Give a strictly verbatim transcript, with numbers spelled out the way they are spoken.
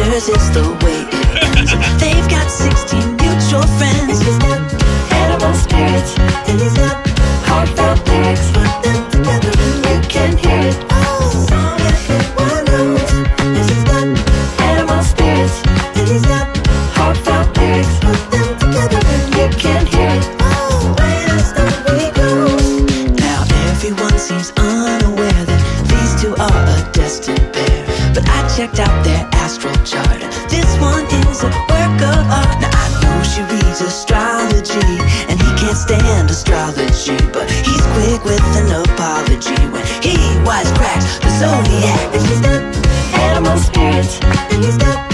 hers is the way it ends. They've got sixteen mutual friends. He's got animal spirits, and he's got heartfelt lyrics. Put them together and you can hear it. Oh, song everyone knows. Yes, he's got animal spirits, and he's got heartfelt lyrics. Put them together and you can hear it. Oh, way the story goes. Now everyone seems unaware that these two are a destined pair, but I checked out their astral chart. This one is a work of art. Now I know she reads astrology, and he can't stand astrology, but he's quick with an apology when he wisecracks the zodiac. And she's got animal spirits, and he's got